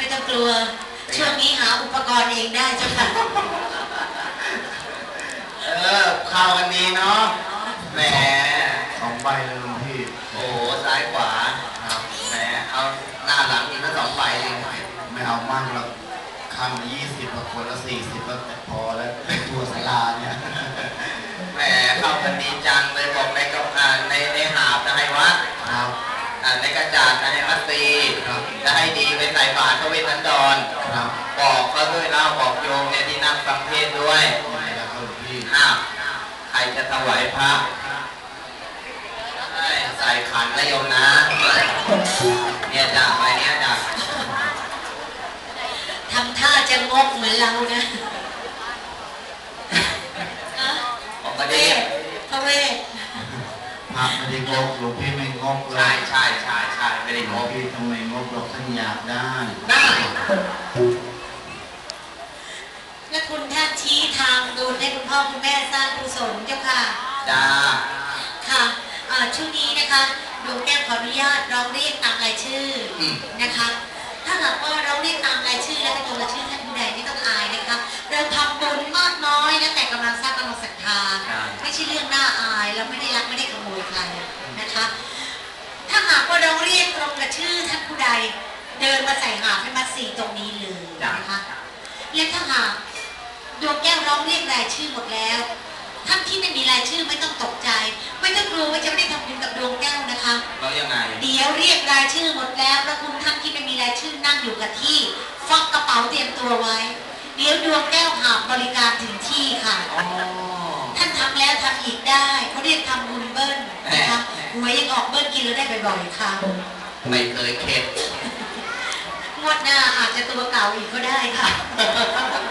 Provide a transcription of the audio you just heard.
ไม่ต้องกลัวช่วงนี้หาอุปกรณ์เองได้เจ้าค่ะเข้ากันดีเนาะแหม 2 ใบเลยหลวงพี่โอ้ซ้ายขวาครับแหมเอาหน้าหลังอีกแล้ว2 ใบเองไม่เอามากแล้วข้างละ20ละคนละ40แล้วแต่พอแล้วตัวสลาเนี่ยแหมเข้ากันดีจังเลยบอกในกับในหาบจะให้วัดครับในกระจาดจะให้มัดตีจะให้ดีไปใส่บาตรพระเวทสันดรบอกเขาด้วยเล่าบอกโยมเนี่ยที่นั่งฟังเทศด้วยใครจะถวายพระใส่ขันนะโยมนะเนี่ยจ้ะไปเนี่ยจ้ะทำท่าจะงกเหมือนเรานะบอกก็ได้พระเวทพระไม่ได้งกหลวงพี่ไม่งกเลยใช่ไม่ได้งกพี่ทำไมงกหรอกท่านอยากได้และคุณท่านชี้ทางดูให้คุณพ่อคุณแม่สร้างกุศลเจ้าค่ะจ้าค่ะช่วงนี้นะคะดวงแก้วขออนุญาตร้องเรียกตามรายชื่อนะคะถ้าหากว่าเราเรียกตามรายชื่อและเป็นตัวรายชื่อท่านผู้ใดไม่ต้องอายนะคะเราทำบุญมากน้อยแล้วแต่กำลังทรัพย์กำลังศรัทธาไม่ใช่เรื่องน่าอายเราไม่ได้รักไม่ได้ขโมยใครนะคะถ้าหากว่าเราเรียกตรงกับชื่อท่านผู้ใดเดินมาใส่หาบให้มัดสีตรงนี้เลยนะคะและถ้าหากดวงแก้วร้องเรียกรายชื่อหมดแล้วท่านที่ไม่มีรายชื่อไม่ต้องตกใจไม่ต้องกลัวว่าจะไม่ได้ทำบุญกับดวงแก้วนะคะแล้วยังไงเดี๋ยวเรียกรายชื่อหมดแล้วแล้วคุณท่านที่ไม่มีรายชื่อนั่งอยู่กับที่ฟักกระเป๋าเตรียมตัวไว้เดี๋ยวดวงแก้วหาบบริการถึงที่ค่ะท่านทำแล้วทำอีกได้เขาเรียกทำบุญเบิ้ลนะคะหวยยังออกเบิ้ลกินแล้วได้บ่อยๆค่ะไม่เคยเข็ดงวดหน้าอาจจะตัวเก่าอีกก็ได้ค่ะ